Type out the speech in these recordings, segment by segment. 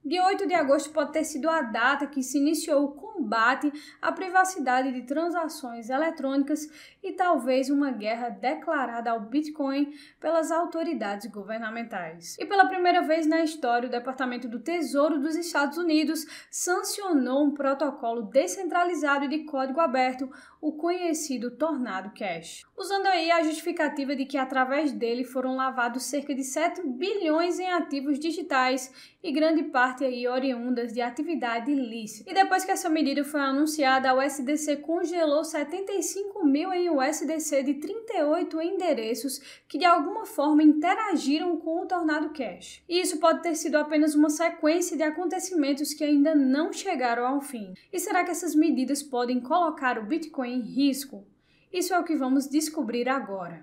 Dia 8 de agosto pode ter sido a data que se iniciou o combate à privacidade de transações eletrônicas e talvez uma guerra declarada ao Bitcoin pelas autoridades governamentais. E pela primeira vez na história, o Departamento do Tesouro dos Estados Unidos sancionou um protocolo descentralizado e de código aberto, o conhecido Tornado Cash, usando aí a justificativa de que através dele foram lavados cerca de 7 bilhões em ativos digitais e grande parte aí oriundas de atividade ilícita. E depois que essa medida foi anunciada, a USDC congelou 75 mil em USDC de 38 endereços que de alguma forma interagiram com o Tornado Cash. E isso pode ter sido apenas uma sequência de acontecimentos que ainda não chegaram ao fim. E será que essas medidas podem colocar o Bitcoin em risco? Isso é o que vamos descobrir agora.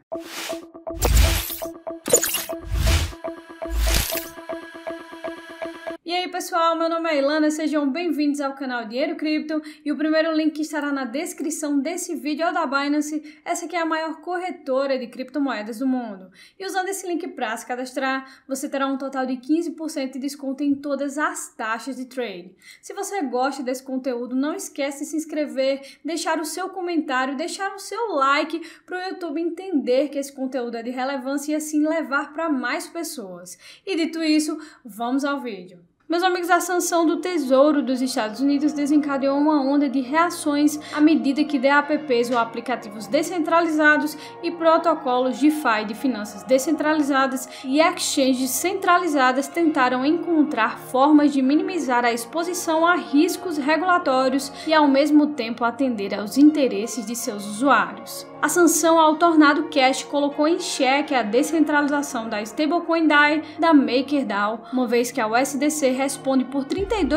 E aí pessoal, meu nome é Ilana, sejam bem-vindos ao canal Dinheiro Cripto e o primeiro link que estará na descrição desse vídeo é o da Binance. Essa aqui é a maior corretora de criptomoedas do mundo. E usando esse link para se cadastrar, você terá um total de 15% de desconto em todas as taxas de trade. Se você gosta desse conteúdo, não esquece de se inscrever, deixar o seu comentário, deixar o seu like para o YouTube entender que esse conteúdo é de relevância e assim levar para mais pessoas. E dito isso, vamos ao vídeo. Meus amigos, a sanção do Tesouro dos Estados Unidos desencadeou uma onda de reações à medida que DApps ou aplicativos descentralizados e protocolos DeFi de finanças descentralizadas e exchanges centralizadas tentaram encontrar formas de minimizar a exposição a riscos regulatórios e ao mesmo tempo atender aos interesses de seus usuários. A sanção ao Tornado Cash colocou em xeque a descentralização da stablecoin DAI da MakerDAO, uma vez que a USDC responde por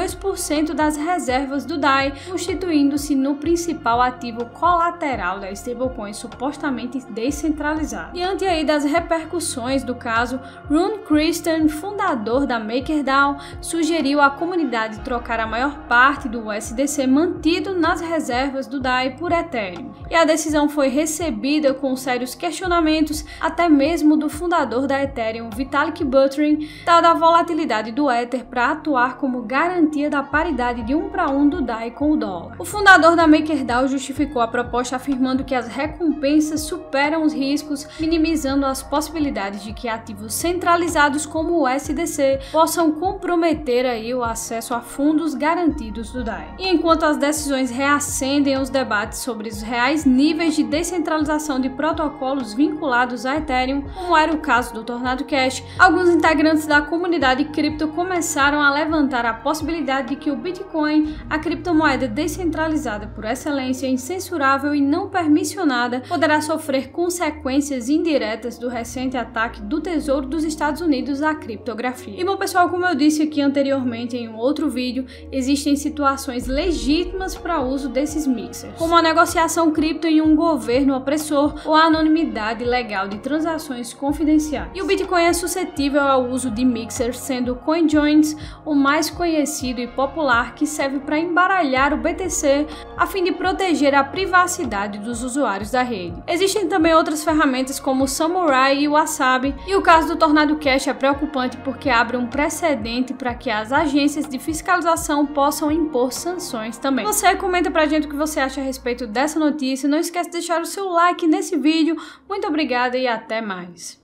32% das reservas do DAI, constituindo-se no principal ativo colateral da stablecoin supostamente descentralizada. Diante aí das repercussões do caso, Rune Christian, fundador da MakerDAO, sugeriu à comunidade trocar a maior parte do USDC mantido nas reservas do DAI por Ethereum. E a decisão foi recebida com sérios questionamentos, até mesmo do fundador da Ethereum, Vitalik Buterin, dada a volatilidade do Ether para atuar como garantia da paridade de 1 para 1 do DAI com o dólar. O fundador da MakerDAO justificou a proposta afirmando que as recompensas superam os riscos, minimizando as possibilidades de que ativos centralizados como o USDC possam comprometer aí o acesso a fundos garantidos do DAI. E enquanto as decisões reacendem os debates sobre os reais níveis de descentralização de protocolos vinculados a Ethereum, como era o caso do Tornado Cash, alguns integrantes da comunidade cripto começaram a levantar a possibilidade de que o Bitcoin, a criptomoeda descentralizada por excelência, incensurável e não permissionada, poderá sofrer consequências indiretas do recente ataque do Tesouro dos Estados Unidos à criptografia. E bom pessoal, como eu disse aqui anteriormente em um outro vídeo, existem situações legítimas para o uso desses mixers, como a negociação cripto em um governo opressor ou a anonimidade legal de transações confidenciais. E o Bitcoin é suscetível ao uso de mixers, sendo o CoinJoins o mais conhecido e popular, que serve para embaralhar o BTC a fim de proteger a privacidade dos usuários da rede. Existem também outras ferramentas como o Samurai e o Wasabi, e o caso do Tornado Cash é preocupante porque abre um precedente para que as agências de fiscalização possam impor sanções também. Você comenta pra gente o que você acha a respeito dessa notícia, não esquece de deixar o seu like nesse vídeo. Muito obrigada e até mais.